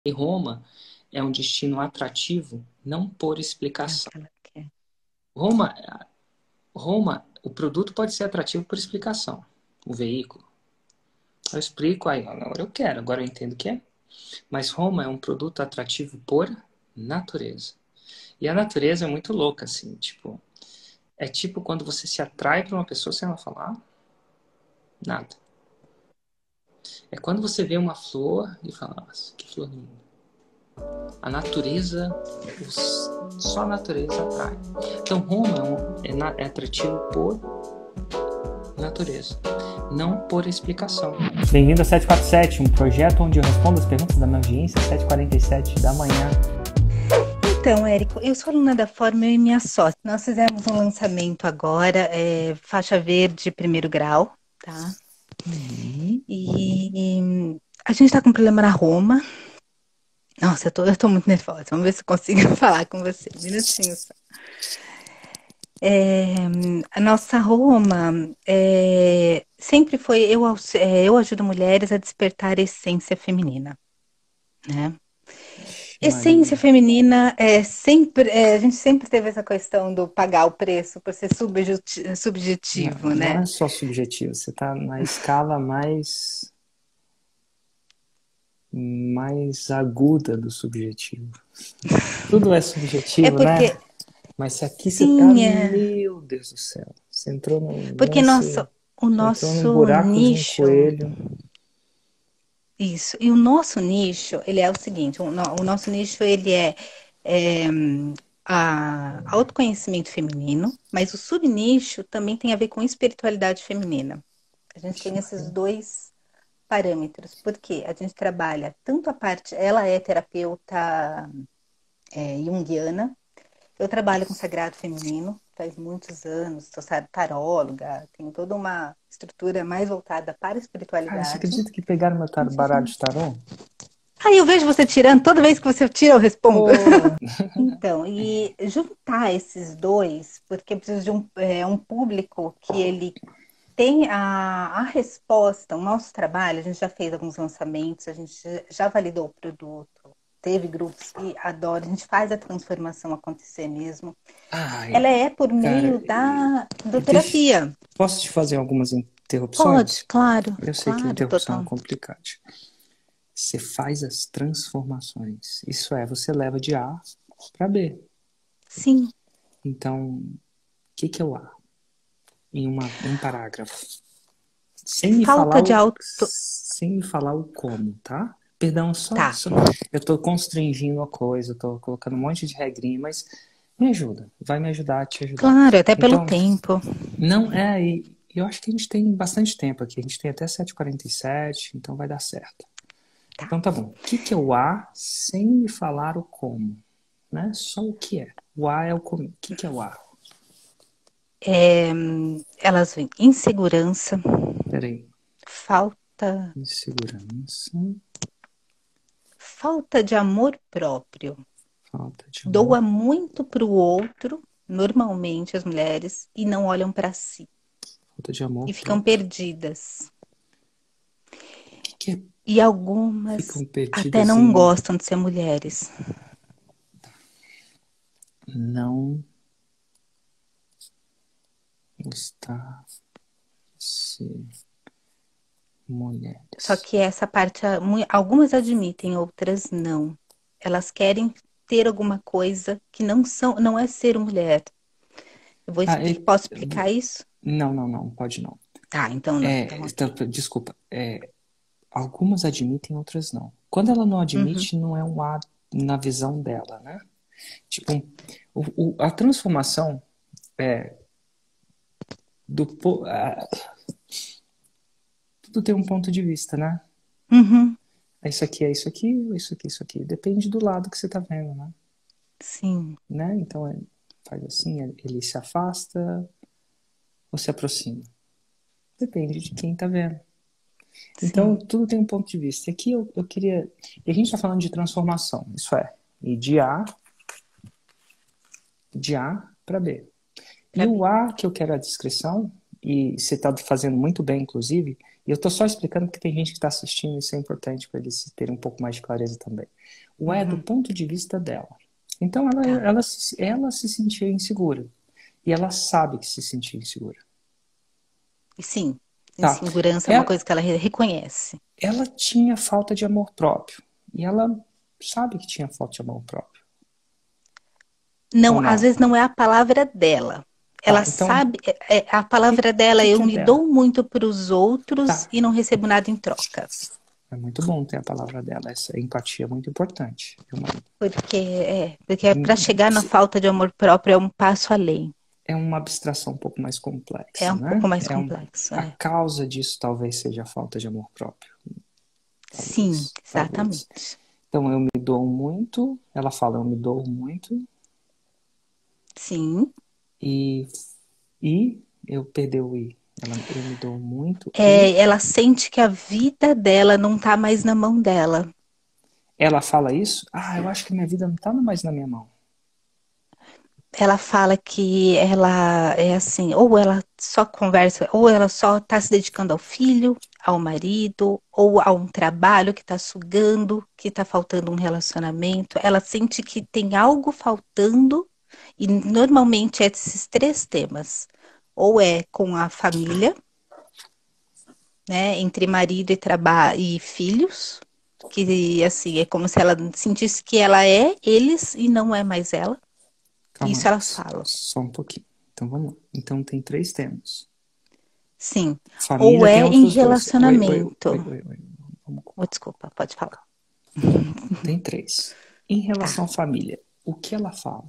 E Roma é um destino atrativo, não por É o explicação. que ela quer. Roma, Roma, o produto pode ser atrativo por explicação. O veículo. Eu explico, aí agora eu quero, agora eu entendo o que é. Mas Roma é um produto atrativo por natureza. E a natureza é muito louca, assim, tipo... É tipo quando você se atrai para uma pessoa sem ela falar nada. É quando você vê uma flor e fala, nossa, que flor linda. A natureza, só a natureza atrai. Então Roma é atrativo por natureza, não por explicação. Bem-vindo a 747, um projeto onde eu respondo as perguntas da minha audiência às 7h47 da manhã. Então, Érico, eu sou aluna da Fórmula e minha sócia. Nós fizemos um lançamento agora, faixa verde primeiro grau, tá? E a gente tá com um problema na Roma. Nossa, eu tô muito nervosa. Vamos ver se eu consigo falar com você. Um minutinho só. A nossa Roma sempre foi... Eu ajudo mulheres a despertar a essência feminina, né? Essência Maria. feminina a gente sempre teve essa questão do pagar o preço por ser Não, subjetivo, não né? é só subjetivo, você está na escala mais aguda do subjetivo. Tudo é É subjetivo, porque, né? Mas aqui você tá, sim, meu Deus do céu. Você entrou num porque lance, o você entrou num nosso buraco de um nicho, coelho. isso, e o nosso nicho, ele é o seguinte, o nosso nicho, ele é autoconhecimento feminino, mas o subnicho também tem a ver com espiritualidade feminina. A gente tem esses dois parâmetros, porque a gente trabalha tanto a parte, ela é terapeuta junguiana, eu trabalho com sagrado feminino, faz muitos anos, sou taróloga, tenho toda uma estrutura mais voltada para a Cara, você espiritualidade. acredita que pegaram meu baralho de tarô? Aí eu vejo você tirando, toda vez que você tira eu respondo. Pô, Então, e juntar esses dois, porque eu preciso de um público que ele tem a resposta, o nosso trabalho, a gente já fez alguns lançamentos, a gente já validou o produto, teve grupos que adoram, a gente faz a transformação acontecer mesmo. ai, Ela é por cara, meio da deixa, terapia. posso te fazer algumas Pode, interrupções? claro, Eu sei que claro, interrupção é total. complicado. Você faz as transformações. Isso é, você leva de A para B. Sim, Então, o que é o A? Em um parágrafo. Sem me falar falta de o, auto. sem me falar o como, tá? Perdão, Tá, eu tô constringindo a coisa, eu tô colocando um monte de regrinha, mas me ajuda, vai me ajudar a te ajudar. claro, até pelo Então, tempo. não é, e eu acho que a gente tem bastante tempo aqui, a gente tem até 7h47, então vai dar certo. Tá. Então tá bom. O que é o A sem me falar o como? Né? Só o que é. O A é o como. O que é o A? É, elas vêm insegurança, Peraí. falta, Insegurança, falta de amor próprio. falta de amor, Doa muito para o outro, normalmente as mulheres, e não olham para si. falta de amor E ficam próprio. perdidas. O que é E algumas ficam até perdidas não em gostam de ser mulheres. não estar ser Só mulheres? que essa parte, algumas admitem, outras não. Elas querem ter alguma coisa que não é ser mulher. Ah, Posso explicar isso? não, pode não. Tá, então não. Então, ok. Desculpa. Algumas admitem, outras não. Quando ela não Uhum. admite, não é um A na visão dela, né? Tipo, a transformação é do tudo tem um ponto de vista, né? Uhum. É isso aqui, isso aqui, isso aqui. Depende do lado que você tá vendo, Sim, né? Então faz assim, ele se afasta ou se aproxima. Depende de quem tá vendo. Então sim. tudo tem um ponto de vista. E aqui eu queria. E a gente tá falando de transformação, isso é, e de A para B. E Pra o mim. A que eu quero a descrição, e você está fazendo muito bem, inclusive, E eu tô só explicando porque tem gente que está assistindo, isso é importante para eles terem um pouco mais de clareza também. O é do ponto de vista dela. Então Tá. ela se sentia insegura. E ela sabe que se sentia insegura. E sim, Tá. insegurança é uma Ela, coisa que ela reconhece. ela tinha falta de amor próprio. E ela sabe que tinha falta de amor próprio. Não, Ou às não? vezes não é a palavra dela. Tá, Ela então, sabe, a o palavra dela, que eu é me dela? dou muito para os outros Tá. e não recebo nada em troca. É muito bom ter a palavra dela. Essa empatia é muito importante. Porque para chegar na falta de amor próprio é um passo além. É uma abstração um pouco mais É complexa, um pouco né? mais complexo. A causa disso talvez seja a falta de amor próprio. Sim, Talvez. exatamente. Então, eu me dou muito. Ela fala, eu me dou muito. Sim. E eu perdi o i. Eu me dou muito. Ela sente que a vida dela não está mais na mão dela. Ela fala isso? Ah, eu acho que minha vida não está mais na minha mão. Ela fala que ela é assim, ou ela só conversa, ou ela só está se dedicando ao filho, ao marido, ou a um trabalho que está sugando, que está faltando um relacionamento. Ela sente que tem algo faltando, e normalmente é esses três temas. Ou é com a família, né, entre marido e trabalho e filhos, que assim, é como se ela sentisse que ela é eles e não é mais ela. Calma Isso aí, elas falam. só um pouquinho. Então vamos lá. Então tem 3 temas. Sim. Ou Família tem é em outros 2. relacionamento. Vamos com Oh, desculpa, pode falar. Tem 3. Em Tá. relação à família, o que ela fala?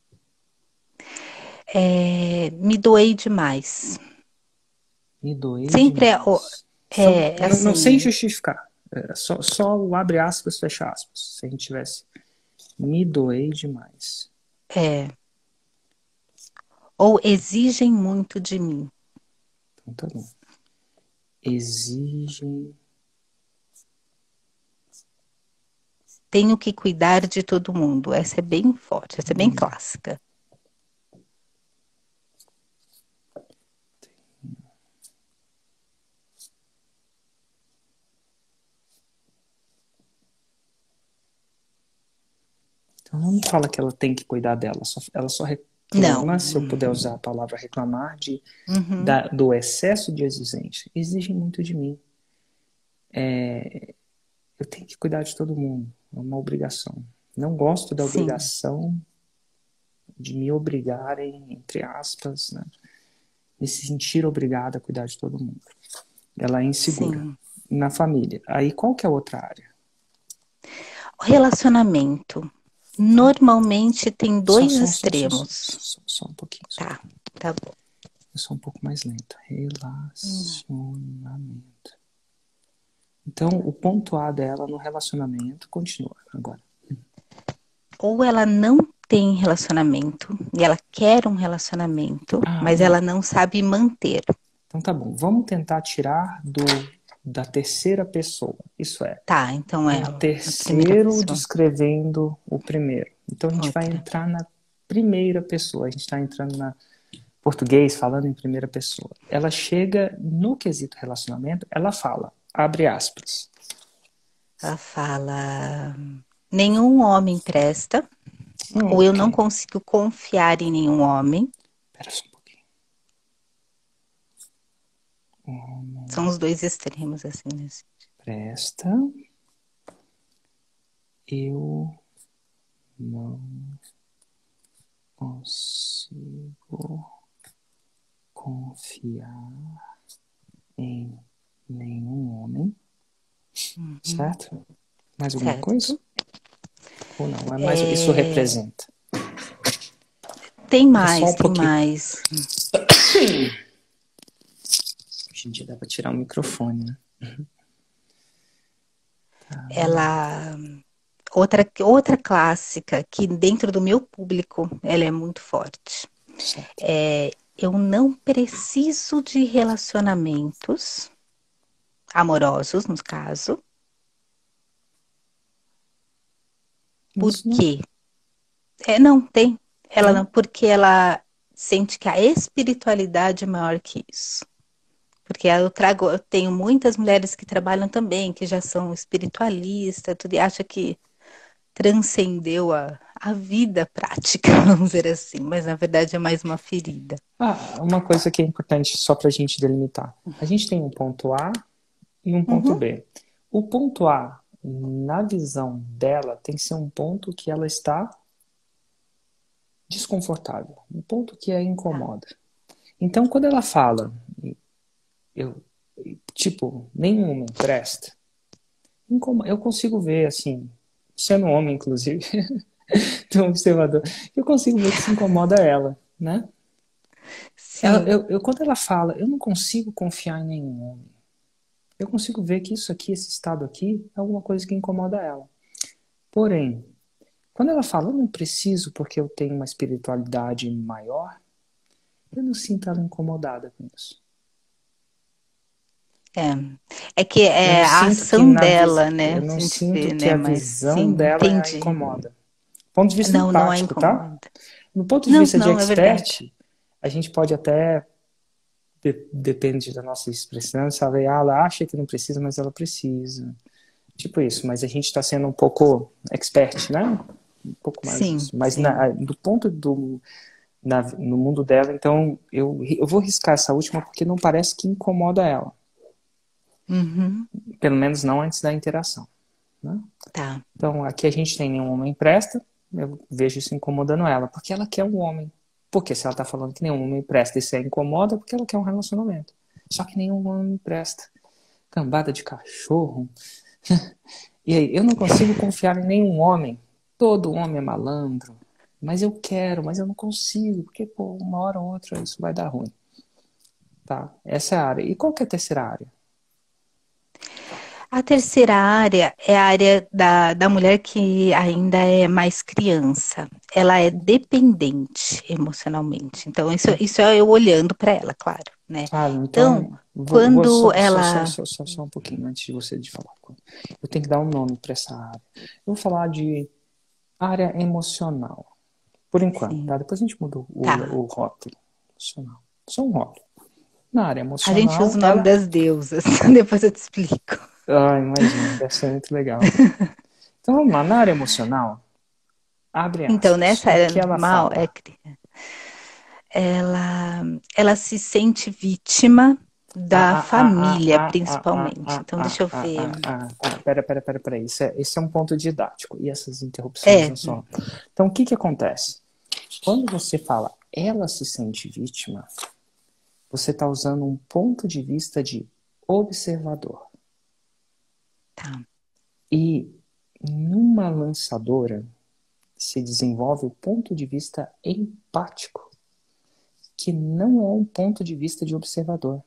Me doei demais. Me doei Sempre demais. é Não, sem assim, justificar. Só o abre aspas, fecha aspas. Se a gente tivesse me doei demais. é, ou exigem muito de mim. Então tá bom. Exigem. Tenho que cuidar de todo mundo. Essa é bem forte, essa é bem clássica. Então não fala que ela tem que cuidar dela. Ela só Não. reclama, se eu puder usar a palavra reclamar, Uhum. do excesso de exigência. Exigem muito de mim. Eu tenho que cuidar de todo mundo. É uma obrigação. Não gosto da Sim. obrigação de me obrigarem, entre aspas, né? Me sentir obrigada a cuidar de todo mundo. Ela é insegura. Sim. Na família. Aí qual que é a outra área? Relacionamento. Normalmente tem dois extremos. Só um pouquinho. Tá, tá bom. Eu sou um pouco mais lento. Relacionamento. Então, o ponto A dela no relacionamento continua agora. Ou ela não tem relacionamento e ela quer um relacionamento, mas ela não sabe manter. Então tá bom. Vamos tentar tirar da terceira pessoa. Isso é. Tá, então é O a primeira terceiro pessoa. descrevendo o primeiro. Então a gente vai Outra. entrar na primeira pessoa. A gente está entrando na português, falando em primeira pessoa. Ela chega no quesito relacionamento, ela fala, abre aspas. Ela fala: nenhum homem presta, ou eu não consigo confiar em nenhum homem. Espera só um pouquinho. São os dois extremos, assim, né? Presta. Eu não consigo confiar em nenhum homem. Certo? Mais alguma Certo. coisa? Ou não? É mais isso representa. Tem mais, tem mais. Hoje em dia dá para tirar o microfone, né? Ela... Outra clássica, que dentro do meu público, ela é muito forte. Eu não preciso de relacionamentos amorosos, no caso. Por quê? Não, tem. Ela não, porque ela sente que a espiritualidade é maior que isso. Porque eu tenho muitas mulheres que trabalham também, que já são espiritualistas, tudo, e acha que transcendeu a vida prática, vamos dizer assim, mas na verdade é mais uma ferida. Uma coisa que é importante só para a gente delimitar. A gente tem um ponto A e um ponto Uhum. B. O ponto A, na visão dela, tem que ser um ponto que ela está desconfortável, um ponto que a incomoda. Então, quando ela fala, eu, tipo, nenhum homem presta, eu consigo ver, assim, sendo homem, inclusive, tão observador, eu consigo ver que isso incomoda ela, né? Sim. Quando ela fala, eu não consigo confiar em nenhum homem, eu consigo ver que isso aqui, esse estado aqui, é alguma coisa que incomoda ela. Porém, quando ela fala, eu não preciso porque eu tenho uma espiritualidade maior, eu não sinto ela incomodada com isso. É que Eu é não a sinto que ação dela, eu né? A não gente sinto vê, que né? a Mas visão sim, dela a entendi. incomoda. Ponto de vista Não, não a empático, tá? incomoda. No ponto de Não, vista de não, é verdade. expert, a gente pode até, depende da nossa expressão, sabe? Ela acha que não precisa, mas ela precisa. Tipo isso, mas a gente está sendo um pouco expert, né? Um pouco mais Sim, isso. Mas sim. do ponto no mundo dela, então eu vou riscar essa última porque não parece que incomoda ela. Uhum. Pelo menos não antes da interação. Né? Tá. Então aqui a gente tem nenhum homem presta, eu vejo isso incomodando ela, porque ela quer um homem. Porque se ela está falando que nenhum homem presta e se incomoda, porque ela quer um relacionamento. Só que nenhum homem presta. Cambada de cachorro. E aí, eu não consigo confiar em nenhum homem. Todo homem é malandro. Mas eu quero, mas eu não consigo, porque, pô, uma hora ou outra isso vai dar ruim. Tá? Essa é a área. E qual que é a terceira área? A terceira área é a área da mulher que ainda é mais criança. Ela é dependente emocionalmente. Então, isso é eu olhando para ela, claro, né? Então, Então, vou quando ela. só um pouquinho antes de você de falar. Eu tenho que dar um nome para essa área. Eu vou falar de área emocional. Por enquanto, Sim, tá? Depois a gente muda tá. o rótulo. Emocional. Só um rótulo. Na área A gente emocional, usa o nome ela. das deusas. Depois eu te explico. Ah, imagina, deve ser muito legal. Então vamos lá, na área emocional, abre Então, aspas. nessa O área que ela normal, fala? ela se sente vítima da família, principalmente. Então, deixa eu ver. Pera. Esse é um ponto didático. E essas interrupções É, não são. Então, o que acontece? Quando você fala ela se sente vítima, você está usando um ponto de vista de observador. tá. E numa lançadora se desenvolve o ponto de vista empático, que não é um ponto de vista de observador.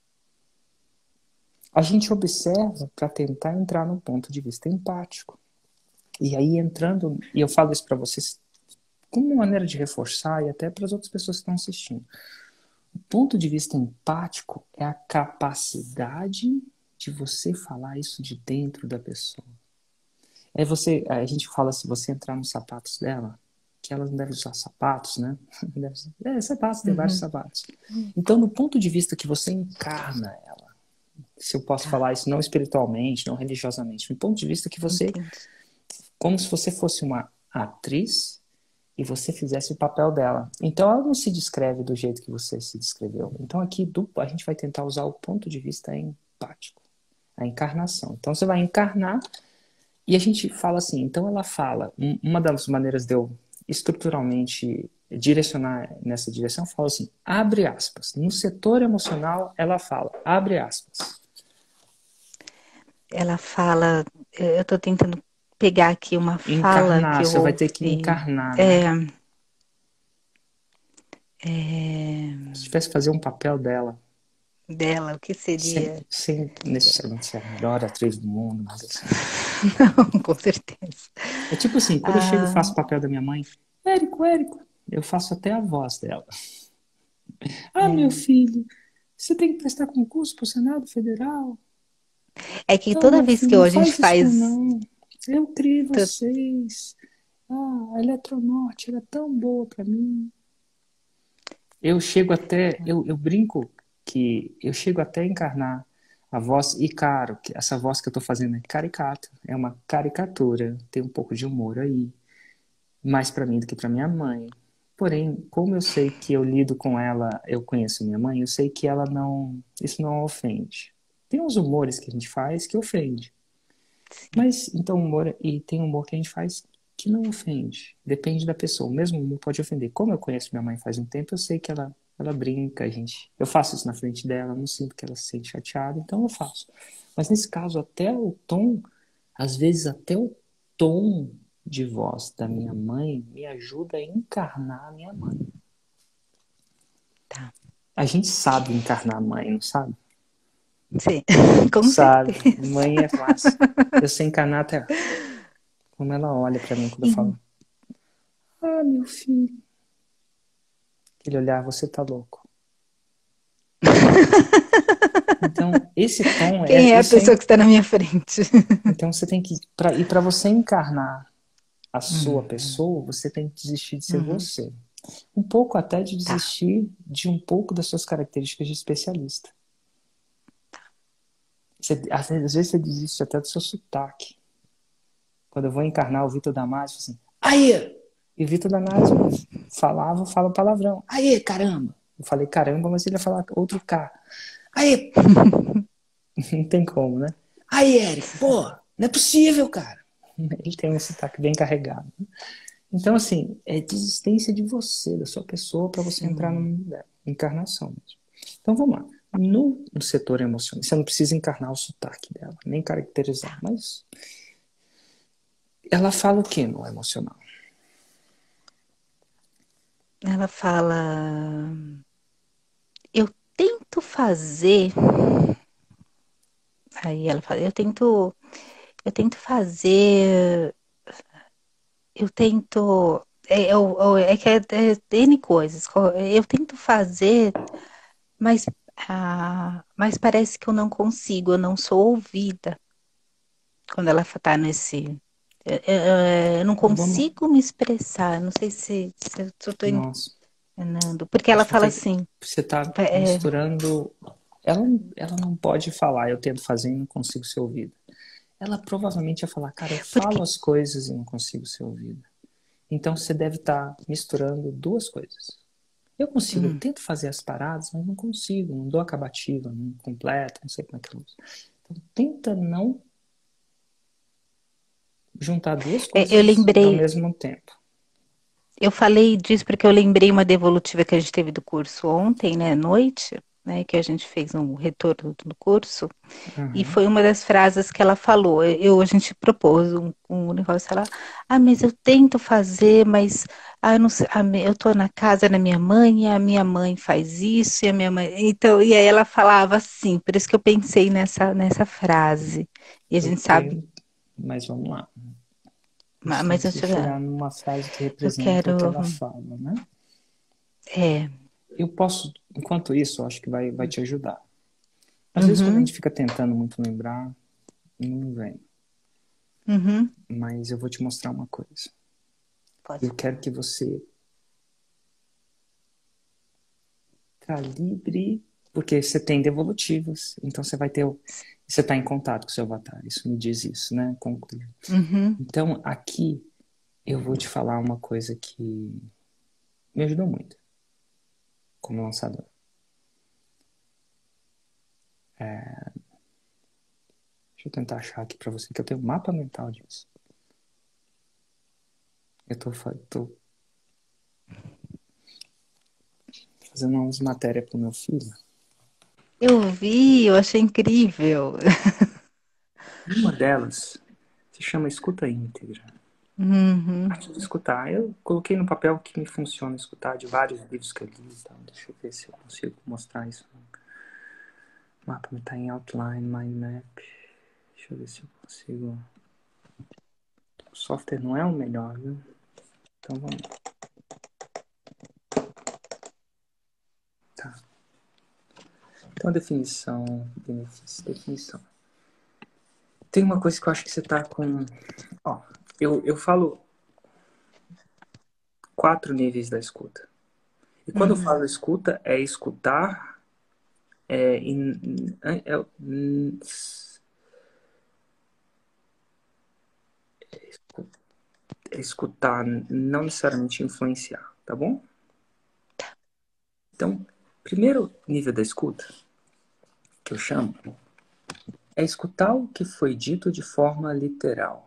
A gente observa para tentar entrar no ponto de vista empático. E aí entrando, e eu falo isso para vocês como uma maneira de reforçar e até para as outras pessoas que estão assistindo. O ponto de vista empático é a capacidade de você falar isso de dentro da pessoa. A gente fala, se você entrar nos sapatos dela, que ela não deve usar sapatos, né? Sapatos, tem vários Uhum, sapatos. Então, no ponto de vista que você encarna ela, se eu posso tá. falar isso não espiritualmente, não religiosamente, no ponto de vista que você, Entendi. como se você fosse uma atriz e você fizesse o papel dela. Então, ela não se descreve do jeito que você se descreveu. Então, aqui a gente vai tentar usar o ponto de vista empático, a encarnação. Então, você vai encarnar e a gente fala assim, então ela fala, uma das maneiras de eu estruturalmente direcionar nessa direção, fala assim, abre aspas. No setor emocional, ela fala, abre aspas. Ela fala, eu estou tentando pegar aqui uma fala que Encarnar, eu você vai ter que ouvi. encarnar, né? É, é, Se tivesse que fazer um papel dela, dela, o que seria? sem necessariamente ser a melhor atriz do mundo, mas assim. Não, com certeza. É tipo assim, quando eu chego e Ah, faço o papel da minha mãe, Érico, eu faço até a voz dela. Ah, meu é. filho, você tem que prestar concurso para o Senado Federal? É que Ah, toda meu vez filho, que não a gente faz isso faz. não. Eu criei to- vocês. Ah, a Eletronorte era tão boa para mim. Eu chego até, eu brinco que eu chego até a encarnar a voz, e claro, que essa voz que eu estou fazendo é caricata, é uma caricatura, tem um pouco de humor aí, mais para mim do que para minha mãe. Porém, como eu sei que eu lido com ela, eu conheço minha mãe, eu sei que ela não, isso não a ofende. Tem uns humores que a gente faz que ofende. Mas, então, humor, e tem humor que a gente faz que não ofende. Depende da pessoa. O mesmo humor pode ofender. Como eu conheço minha mãe faz um tempo, eu sei que ela brinca, eu faço isso na frente dela, não sinto que ela se sente chateada, então eu faço. Mas nesse caso, até o tom, às vezes até o tom de voz da minha mãe me ajuda a encarnar a minha mãe. Tá. A gente sabe encarnar a mãe, não sabe? Sim, com Sabe? certeza. Mãe é massa. Eu sei encarnar até como ela olha pra mim quando eu falo: ah, meu filho. Aquele olhar, você tá louco. Então, esse tom Quem é a isso pessoa que está na minha frente? Então, você tem que... E para você encarnar a sua pessoa, você tem que desistir de ser você. Um pouco até de desistir de um pouco das suas características de especialista. Às vezes você desiste até do seu sotaque. Quando eu vou encarnar o Vitor Damasio, assim, aí! E o Vitor Damasio fala palavrão. Aí, caramba! Eu falei caramba, mas ele ia falar outro K. Aí! Não tem como, né? Aí, Eric, pô, não é possível, cara. Ele tem um sotaque bem carregado. Então, assim, é desistência de você, da sua pessoa, para você entrar numa encarnação mesmo. Então, vamos lá. No setor emocional, você não precisa encarnar o sotaque dela, nem caracterizar, mas ela fala o que no emocional? Ela fala, eu tento fazer. Aí ela fala, eu tento fazer, eu tento. É que é N coisas. Eu tento fazer, mas, mas parece que eu não consigo, eu não sou ouvida. Quando ela está nesse. Eu não Vamos. consigo me expressar, não sei se eu estou Nossa, enganando. Porque ela acho que fala assim. você está É, misturando. Ela não pode falar, eu tento fazer e não consigo ser ouvida. Ela provavelmente ia falar, cara, eu falo porque. as coisas e não consigo ser ouvida. Então você deve estar misturando duas coisas. Eu consigo, eu tento fazer as paradas, mas não consigo, não dou acabativa, não completa, não sei como é que eu uso. Então tenta não juntar duas Eu coisas ao lembrei. mesmo tempo. Eu falei disso porque eu lembrei uma devolutiva que a gente teve do curso ontem, né, à noite, né, que a gente fez um retorno do curso, e Uhum. foi uma das frases que ela falou. A gente propôs um negócio, ela, mas eu tento fazer, mas eu não sei, eu tô na casa da minha mãe, e a minha mãe faz isso, e a minha mãe. Então, e aí ela falava assim, por isso que eu pensei nessa frase. E a Eu gente sabe, tenho, mas vamos lá. A gente tem mas que chegar numa frase que eu representa o que quero. ela fala, né? É, Eu posso, enquanto isso, eu acho que vai te ajudar. Às vezes, quando a uhum, gente fica tentando muito lembrar, não vem. uhum, Mas eu vou te mostrar uma coisa. pode Eu quero falar. que você calibre, porque você tem devolutivos, então você vai ter, você está em contato com o seu avatar, isso me diz isso, né? Uhum, Então, aqui, eu vou te falar uma coisa que me ajudou muito, como lançador. Deixa eu tentar achar aqui para você, que eu tenho um mapa mental disso. Eu tô fazendo umas matérias pro meu filho. eu vi, eu achei incrível. Uma delas se chama Escuta Íntegra. Uhum. Arte de escutar. Eu coloquei no papel que me funciona escutar de vários livros que eu li. Então, deixa eu ver se eu consigo mostrar isso. O mapa está em outline, mind map. Deixa eu ver se eu consigo. O software não é o melhor, viu? Então vamos lá. Tá. Então a definição, benefício, definição. Tem uma coisa que eu acho que você tá com. Ó, eu falo 4 níveis da escuta. E quando eu falo escuta, é escutar é, in- é, é escutar, não necessariamente influenciar, tá bom? Então, primeiro nível da escuta, que eu chamo, é escutar o que foi dito de forma literal.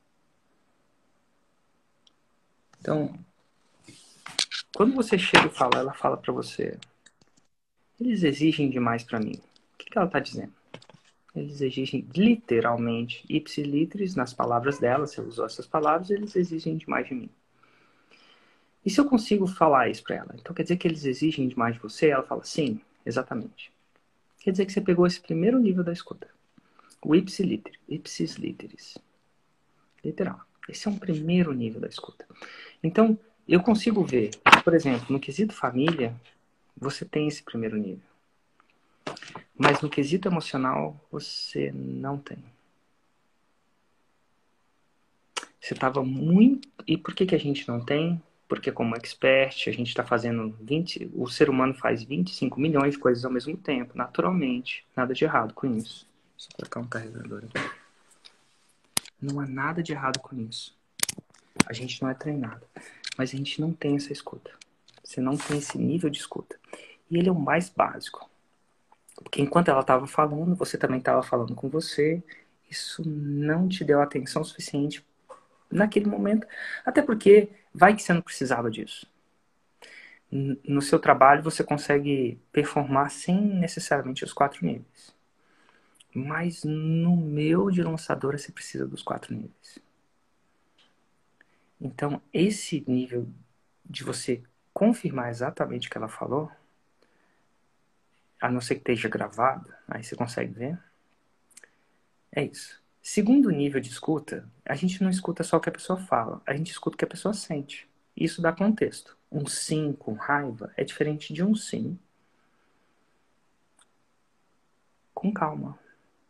Então, quando você chega e fala, ela fala pra você, eles exigem demais pra mim. O que ela tá dizendo? Eles exigem literalmente, ipsiliteris, nas palavras dela, você usou essas palavras, eles exigem demais de mim. E se eu consigo falar isso pra ela? Então quer dizer que eles exigem demais de você? Ela fala, sim, exatamente. Quer dizer que você pegou esse primeiro nível da escuta. O ipsis literis. Literal. Esse é um primeiro nível da escuta. Então, eu consigo ver, por exemplo, no quesito família, você tem esse primeiro nível. Mas no quesito emocional, você não tem. Você estava muito... E por que a gente não tem? Porque como expert, a gente está fazendo 20... O ser humano faz 25 milhões de coisas ao mesmo tempo, naturalmente. Nada de errado com isso. Deixa eu colocar um carregador aqui. Não há nada de errado com isso. A gente não é treinado. Mas a gente não tem essa escuta. Você não tem esse nível de escuta. E ele é o mais básico. Porque enquanto ela estava falando, você também estava falando com você. Isso não te deu atenção suficiente naquele momento. Até porque vai que você não precisava disso. No seu trabalho você consegue performar sem necessariamente os 4 níveis. Mas no meu de lançadora você precisa dos 4 níveis. Então esse nível de você confirmar exatamente o que ela falou, a não ser que esteja gravado, aí você consegue ver. É isso. Segundo nível de escuta, a gente não escuta só o que a pessoa fala, a gente escuta o que a pessoa sente. Isso dá contexto. Um sim com raiva é diferente de um sim com calma.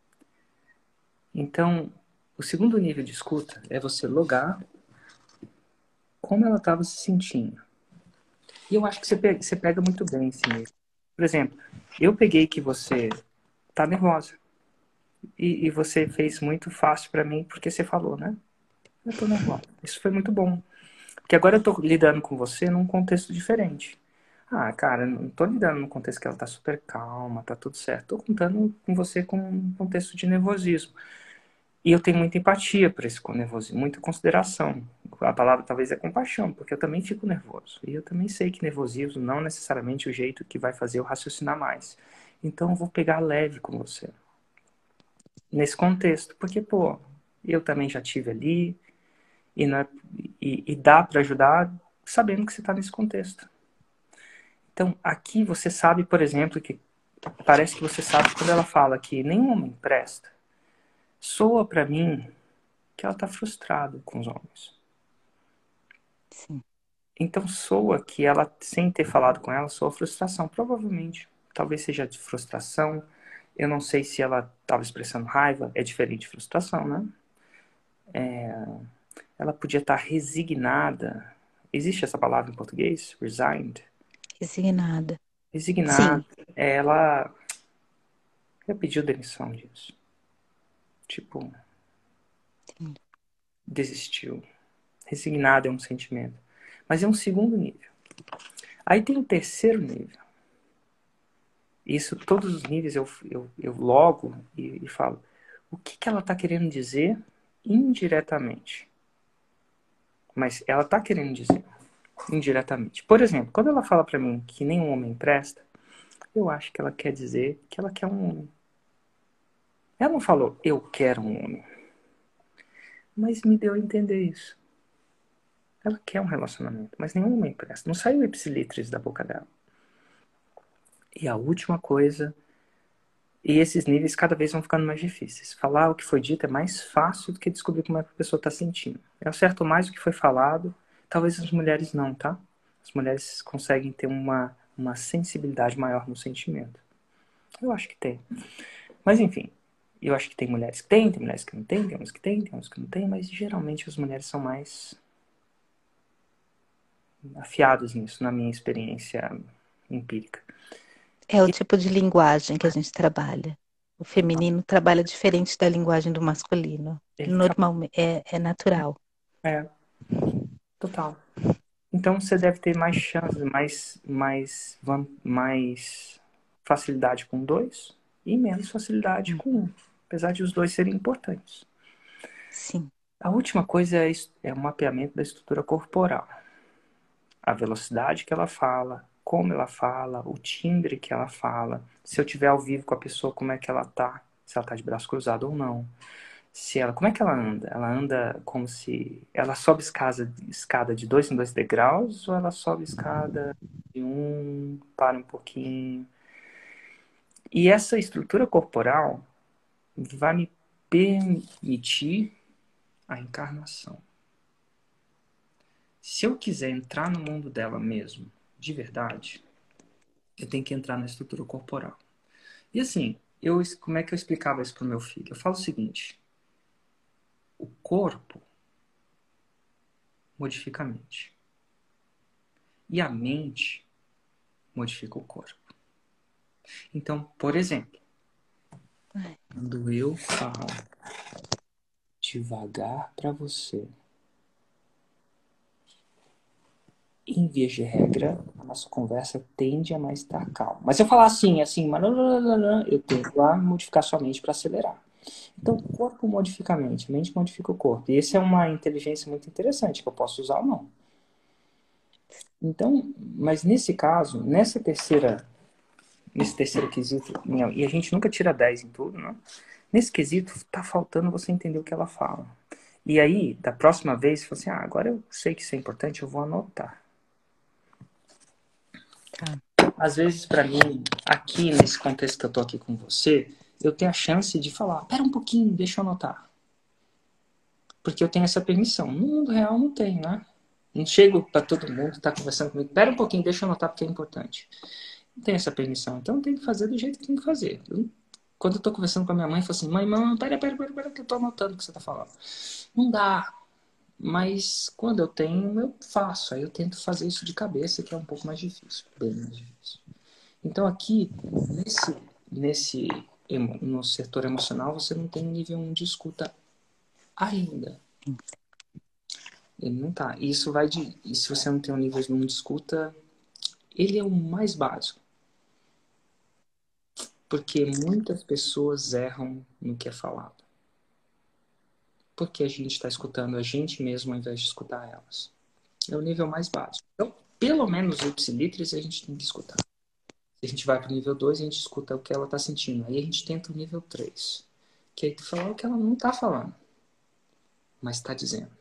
Então, o segundo nível de escuta é você logar como ela estava se sentindo. E eu acho que você pega muito bem esse nível. Por exemplo, eu peguei que você tá nervosa. E você fez muito fácil para mim porque você falou, né? Eu tô nervosa. Isso foi muito bom. Porque agora eu tô lidando com você num contexto diferente. Ah, cara, não tô lidando num contexto que ela tá super calma, tá tudo certo. Tô contando com você com um contexto de nervosismo. E eu tenho muita empatia por esse nervosismo, muita consideração. A palavra talvez é compaixão, porque eu também fico nervoso. E eu também sei que nervosismo não é necessariamente o jeito que vai fazer eu raciocinar mais. Então eu vou pegar leve com você. Nesse contexto, porque, pô, eu também já tive ali, e, e dá para ajudar sabendo que você está nesse contexto. Então, aqui você sabe, por exemplo, que parece que você sabe quando ela fala que nenhum homem presta, soa para mim que ela está frustrada com os homens. Sim. Então soa que ela, sem ter falado com ela, soa frustração. Provavelmente. Talvez seja de frustração. Eu não sei se ela estava expressando raiva. É diferente de frustração, né? Ela podia estar resignada. Existe essa palavra em português? Resigned? Resignada. Resignada. Sim. Ela já pediu demissão disso. Tipo, Sim. desistiu. Resignada é um sentimento. Mas é um segundo nível. Aí tem o terceiro nível. Isso, todos os níveis eu logo e falo. O que ela está querendo dizer indiretamente? Mas ela está querendo dizer indiretamente. Por exemplo, quando ela fala para mim que nenhum homem presta, eu acho que ela quer dizer que ela quer um homem. Ela não falou, eu quero um homem. Mas me deu a entender isso. Ela quer um relacionamento, mas nenhum homem presta. Não saiu ipsilitris da boca dela. E a última coisa... E esses níveis cada vez vão ficando mais difíceis. Falar o que foi dito é mais fácil do que descobrir como é que a pessoa está sentindo. Eu acerto mais o que foi falado, talvez as mulheres não, tá? As mulheres conseguem ter uma sensibilidade maior no sentimento. Eu acho que tem. Mas enfim, eu acho que tem mulheres que tem mulheres que não tem uns que tem uns que não tem, mas geralmente as mulheres são mais afiadas nisso, na minha experiência empírica. É o tipo de linguagem que a gente trabalha. O feminino trabalha diferente da linguagem do masculino. Ele Normalmente, é natural. é, total. Então você deve ter mais chances, mais facilidade com dois e menos facilidade com um, apesar de os dois serem importantes. Sim. A última coisa é o mapeamento da estrutura corporal. A velocidade que ela fala, como ela fala, o timbre que ela fala. Se eu estiver ao vivo com a pessoa, como é que ela tá? Se ela tá de braço cruzado ou não. Como é que ela anda? Ela anda como se ela sobe escada de 2 em 2 degraus ou ela sobe escada de um, para um pouquinho. E essa estrutura corporal vai me permitir a encarnação. Se eu quiser entrar no mundo dela mesmo, de verdade, eu tenho que entrar na estrutura corporal. E assim, como é que eu explicava isso pro meu filho? Eu falo o seguinte: o corpo modifica a mente. E a mente modifica o corpo. Então, por exemplo, quando eu falo devagar para você, em via de regra, a nossa conversa tende a mais estar calma. Mas se eu falar assim, eu tento a modificar sua mente para acelerar. Então, o corpo modifica a mente modifica o corpo. E essa é uma inteligência muito interessante, que eu posso usar ou não. Então, mas nesse caso, nesse terceiro quesito, e a gente nunca tira 10 em tudo, né? Nesse quesito, tá faltando você entender o que ela fala. E aí, da próxima vez, você fala assim, agora eu sei que isso é importante, eu vou anotar. Tá. Às vezes, para mim, aqui nesse contexto que eu tô aqui com você, eu tenho a chance de falar, pera um pouquinho, deixa eu anotar. Porque eu tenho essa permissão. No mundo real não tem, né? Não chego para todo mundo que tá conversando comigo, pera um pouquinho, deixa eu anotar porque é importante. Não tem essa permissão. Então tem que fazer do jeito que tem que fazer. Quando eu tô conversando com a minha mãe, eu falo assim, mãe, pera, que eu tô anotando o que você tá falando. Não dá. Mas quando eu tenho, eu faço. Aí eu tento fazer isso de cabeça, que é um pouco mais difícil. Bem mais difícil. Então aqui, no setor emocional, você não tem nível 1 de escuta ainda. Ele não tá. E se você não tem um nível 1 de escuta, ele é o mais básico. Porque muitas pessoas erram no que é falado. Porque a gente está escutando a gente mesmo ao invés de escutar elas. É o nível mais básico. Então, pelo menos o ipsilitris a gente tem que escutar. Se a gente vai para o nível 2, a gente escuta o que ela está sentindo. Aí a gente tenta o nível 3. Que aí tu fala o que ela não está falando, mas está dizendo.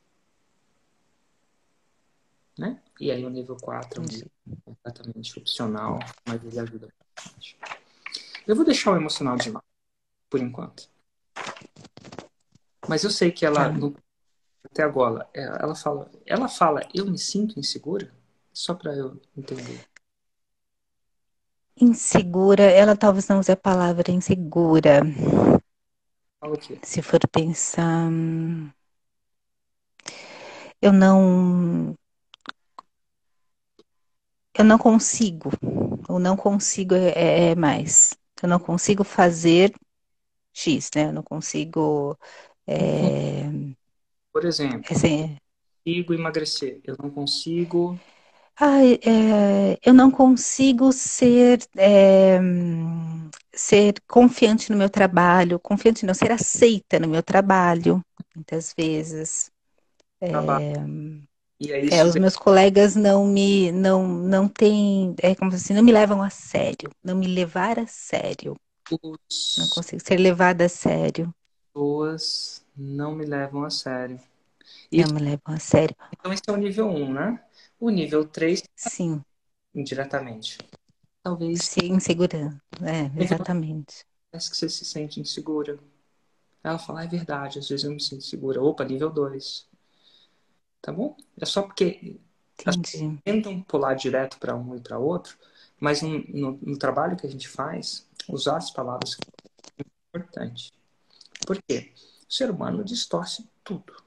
Né? E aí o nível 4 é um nível completamente opcional, mas ele ajuda bastante. Eu vou deixar o emocional de lado, por enquanto. Mas eu sei que ela, Tá. até agora, ela fala, eu me sinto insegura? Só para eu entender. Insegura, ela talvez não use a palavra insegura. Fala o quê? Se for pensar, eu não, eu não consigo. O não consigo é mais. Eu não consigo fazer X, né? Eu não consigo. É, Por exemplo, assim, consigo emagrecer. Eu não consigo. eu não consigo ser confiante no meu trabalho, confiante não, ser aceita no meu trabalho, muitas vezes. Trabalhar. E é isso Os meus colegas não têm, como assim, não me levam a sério, não me levar a sério, não as consigo ser levada a sério, pessoas não me levam a sério. não Isso, me levam a sério. então esse é o nível 1, né? O nível 3, Sim, indiretamente. Talvez sim, insegurança, exatamente. parece que você se sente insegura. Ela fala, é verdade, às vezes eu me sinto insegura. Opa, nível 2. Tá bom? É só porque as pessoas Entendi. tentam pular direto para um e para outro, mas no trabalho que a gente faz, usar as palavras é importante. Por quê? O ser humano distorce tudo.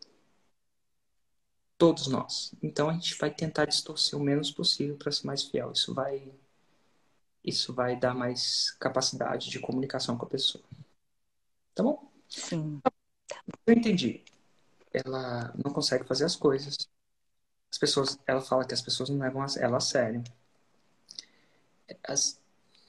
Todos nós. Então a gente vai tentar distorcer o menos possível para ser mais fiel. isso vai dar mais capacidade de comunicação com a pessoa. Tá bom? Sim. Eu entendi. Ela não consegue fazer as coisas. As pessoas, ela fala que as pessoas não levam ela a sério. As,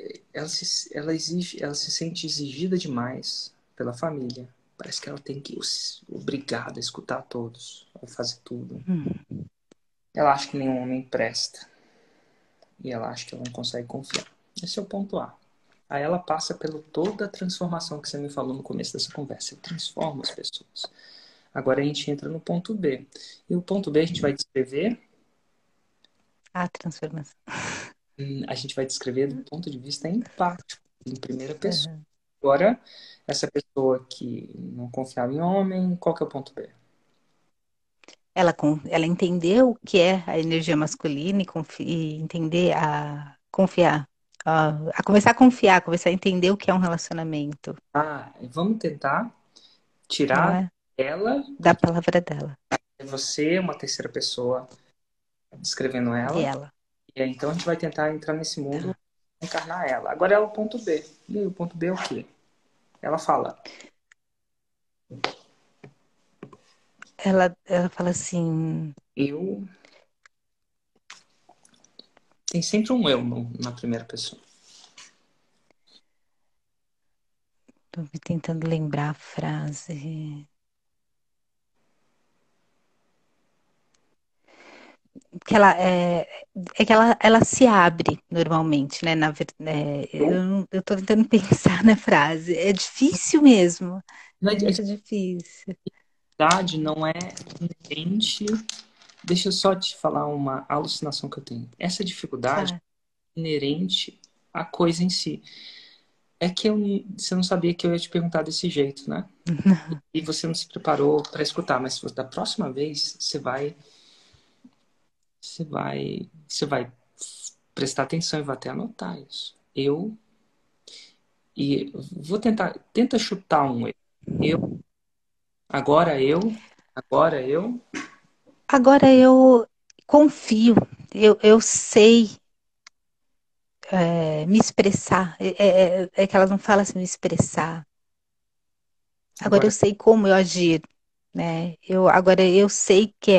ela se sente exigida demais pela família. Parece que ela tem que obrigada a escutar todos, a fazer tudo. Ela acha que nenhum homem presta. E ela acha que ela não consegue confiar. Esse é o ponto A. Aí ela passa pela toda a transformação que você me falou no começo dessa conversa. Eu transformo as pessoas. Agora a gente entra no ponto B. E o ponto B a gente vai descrever. A transformação. A gente vai descrever do ponto de vista empático, em primeira pessoa. Uhum. Agora, essa pessoa que não confiava em homem, qual que é o ponto B? Ela entendeu o que é a energia masculina e entender a confiar. A começar a confiar, começar a entender o que é um relacionamento, Vamos tentar não tirar é? ela, Da porque palavra dela, é você, uma terceira pessoa, descrevendo de ela. ela. E aí, então a gente vai tentar entrar nesse mundo, Tá. encarnar ela. Agora é o ponto B. E aí, o ponto B é o quê? Ela fala, Ela fala assim, eu... Tem sempre um eu na primeira pessoa. tô me tentando lembrar a frase. Que é que ela se abre normalmente, né? Eu? Eu tô tentando pensar na frase. É difícil mesmo. Na É muito difícil. verdade, não é inerente. Deixa eu só te falar uma alucinação que eu tenho. Essa dificuldade Claro. é inerente à coisa em si. É que você não sabia que eu ia te perguntar desse jeito, né? E você não se preparou para escutar, mas da próxima vez você vai prestar atenção e vai até anotar isso. E vou tenta chutar um eu. Eu, agora eu, agora eu. Agora eu confio, eu sei me expressar. É que ela não fala assim, me expressar. Agora eu Agora, sei como eu agir, né? Agora eu sei que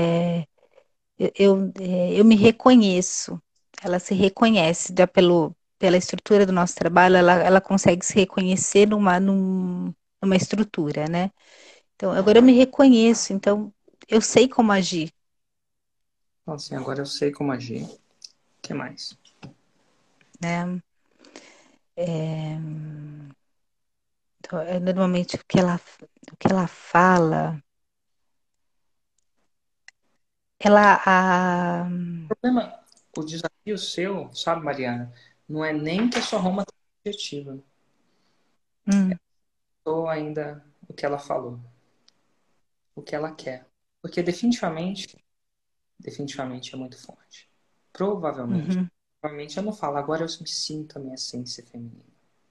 eu me reconheço. Ela se reconhece já pela estrutura do nosso trabalho, ela consegue se reconhecer numa estrutura, né? Então, agora eu me reconheço, então eu sei como agir, assim, agora eu sei como agir. O que mais? né? Então, normalmente o que ela fala, ela. O problema, o desafio seu, sabe, Mariana, não é nem que a sua Roma está objetiva. Hum, Ou ainda o que ela falou, o que ela quer. Porque definitivamente é muito forte. Provavelmente, uhum. provavelmente ela não fala, agora eu me sinto a minha essência feminina.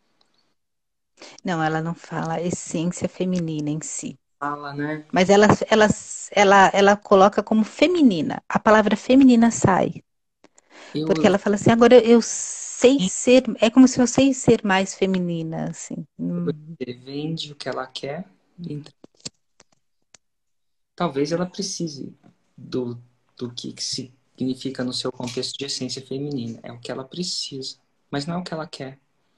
Não, ela não fala essência feminina em si. Fala, né? Mas ela coloca como feminina. A palavra feminina sai. Porque Eu ela fala assim, agora eu sei ser. É como se eu sei ser mais feminina, assim. vende o que ela quer. Então, talvez ela precise do que significa no seu contexto de essência feminina. É o que ela precisa, mas não é o que ela quer.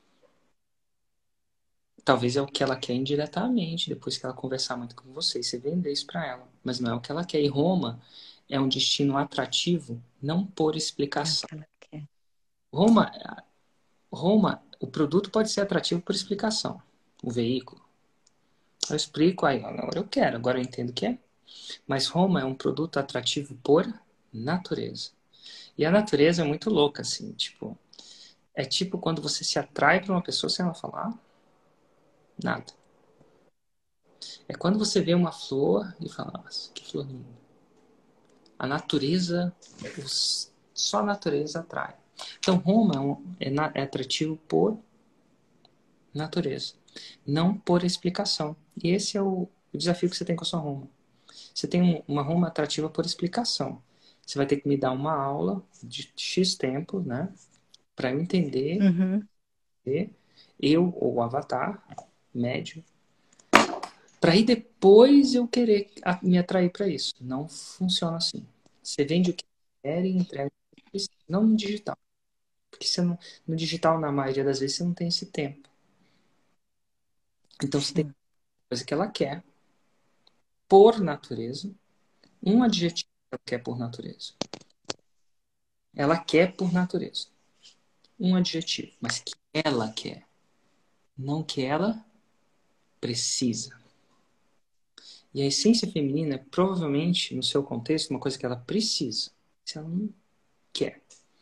Talvez é o que ela quer indiretamente, depois que ela conversar muito com você e você vender isso para ela. Mas não é o que ela quer. E Roma é um destino atrativo, não por É o explicação. que ela quer. Roma, Roma, o produto pode ser atrativo por explicação. O veículo. Eu explico, aí agora eu quero, agora eu entendo o que é. Mas Roma é um produto atrativo por natureza. E a natureza é muito louca, assim, tipo, é tipo quando você se atrai para uma pessoa sem ela falar nada. É quando você vê uma flor e fala, nossa, que flor linda. A natureza, só a natureza atrai. Então, Roma é atrativo por natureza, não por explicação. E esse é o desafio que você tem com a sua Roma. Você tem uma Roma atrativa por explicação. Você vai ter que me dar uma aula de X tempo, né? para eu entender, Uhum. eu ou o avatar médio, para aí depois eu querer me atrair para isso. Não funciona assim. Você vende o que quer e entrega o que precisa, não no digital. Porque você não, no digital, na maioria das vezes, você não tem esse tempo. Então você tem Sim. coisa que ela quer, por natureza, um adjetivo que ela quer por natureza. Ela quer por natureza. Um adjetivo, mas que ela quer, não que ela precisa. E a essência feminina é provavelmente, no seu contexto, uma coisa que ela precisa. Se ela não quer.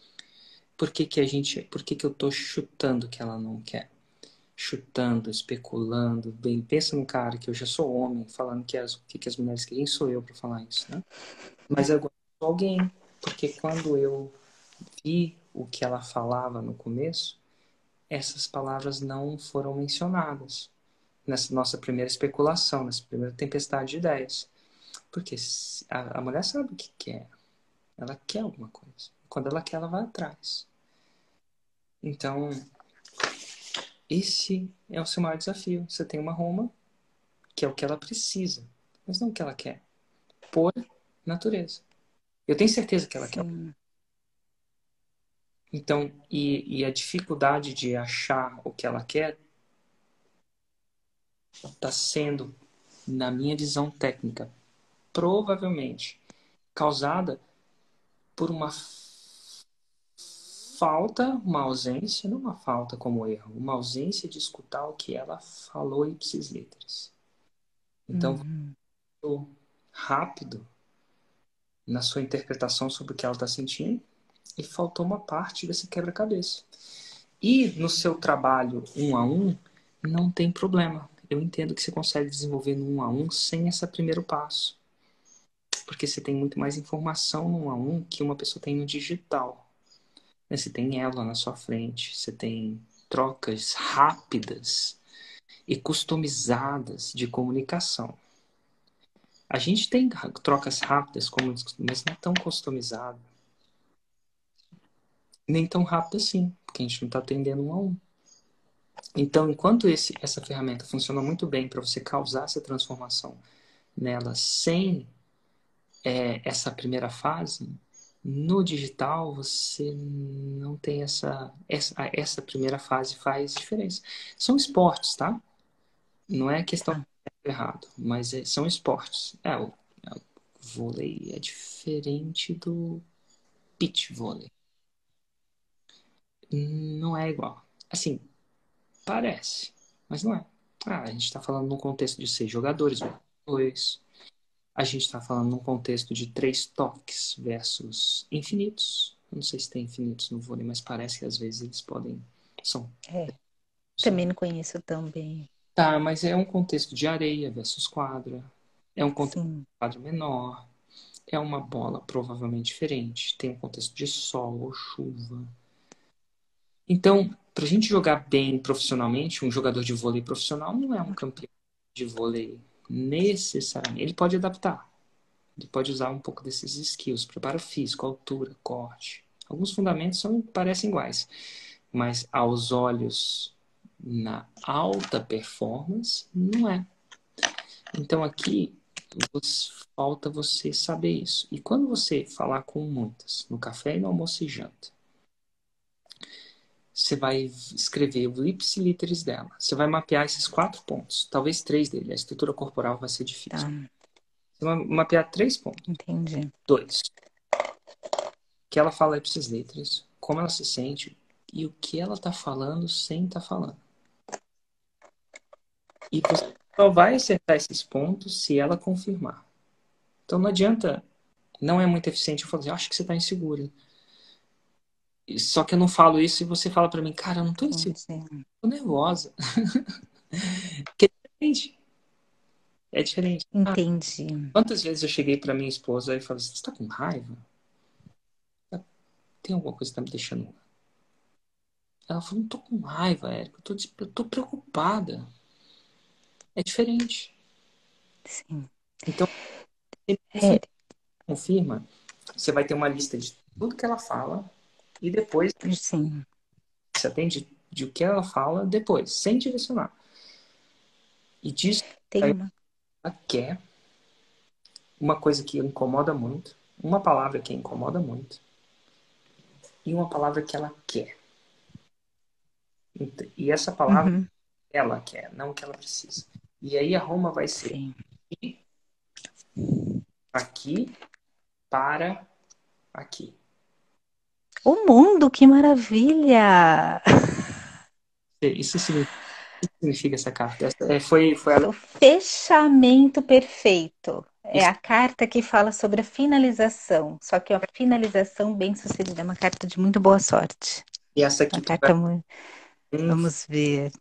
Por que eu tô chutando que ela não quer? Chutando, especulando, bem, pensa no cara que eu já sou homem, falando o que as mulheres querem, sou eu para falar isso, né? Mas agora eu sou alguém, porque quando eu vi o que ela falava no começo, essas palavras não foram mencionadas nessa nossa primeira especulação, nessa primeira tempestade de ideias. Porque a mulher sabe o que quer. Ela quer alguma coisa. Quando ela quer, ela vai atrás. Então, esse é o seu maior desafio. Você tem uma Roma, que é o que ela precisa, mas não o que ela quer. Por natureza. Eu tenho certeza que ela quer. Sim. Então, e a dificuldade de achar o que ela quer está sendo, na minha visão técnica, provavelmente causada por uma falta, uma ausência, não uma falta como erro, uma ausência de escutar o que ela falou ipsis literis. Então, Uhum. vou rápido na sua interpretação sobre o que ela está sentindo e faltou uma parte desse quebra-cabeça. E no seu trabalho um a um, não tem problema. Eu entendo que você consegue desenvolver no um a um sem esse primeiro passo. Porque você tem muito mais informação no um a um que uma pessoa tem no digital. Você tem ela na sua frente, você tem trocas rápidas e customizadas de comunicação. A gente tem trocas rápidas, mas não tão customizado. Nem tão rápido assim, porque a gente não está atendendo um a um. Então, enquanto essa ferramenta funciona muito bem para você causar essa transformação nela sem essa primeira fase, no digital você não tem essa primeira fase faz diferença. São esportes, tá? Não é questão de Tá. certo ou errado, mas são esportes. O vôlei é diferente do beach vôlei. Não é igual. Assim, parece, mas não é. A gente está falando num contexto de 6 jogadores, dois. A gente está falando num contexto de 3 toques versus infinitos. Eu não sei se tem infinitos no vôlei, mas parece que às vezes eles podem. São. É. são. Também não conheço tão bem. Tá, mas é um contexto de areia versus quadra. É um contexto Sim. de quadra menor. É uma bola provavelmente diferente. Tem um contexto de sol ou chuva. Então, para a gente jogar bem profissionalmente, um jogador de vôlei profissional não é um campeão de vôlei necessariamente. Ele pode adaptar. Ele pode usar um pouco desses skills, preparo físico, altura, corte. Alguns fundamentos parecem iguais, mas aos olhos na alta performance, não é. Então aqui falta você saber isso. E quando você falar com muitas, no café e no almoço e janta, você vai escrever o ipsis literis dela. Você vai mapear esses 4 pontos, talvez 3 dele. A estrutura corporal vai ser difícil. Tá. Você vai mapear 3 pontos. Entendi. 2. Que ela fala ipsis literis, como ela se sente e o que ela tá falando sem tá falando. E você só vai acertar esses pontos se ela confirmar. Então não adianta, não é muito eficiente eu falar assim, acho que você tá insegura. Só que eu não falo isso e você fala pra mim, cara, eu não tô insegura, Entendi. tô nervosa. Que é diferente. É diferente. Entendi. Quantas vezes eu cheguei pra minha esposa e falei assim, você tá com raiva? Tem alguma coisa que tá me deixando... Ela falou, não tô com raiva, Érica, eu tô preocupada. É diferente. Sim. Então, É, confirma, você vai ter uma lista de tudo que ela fala e depois sim. se atende de o que ela fala depois, sem direcionar. E diz Tem que uma. ela quer uma coisa que incomoda muito, uma palavra que incomoda muito, e uma palavra que ela quer. E essa palavra Uhum, ela quer, não que ela precisa. E aí a Roma vai ser sim. aqui para aqui. O mundo, que maravilha! Isso significa essa carta. Foi a O fechamento perfeito. É a carta que fala sobre a finalização. Só que a finalização bem-sucedida é uma carta de muito boa sorte. e essa Uma aqui tu vai carta muito. um, Vamos ver.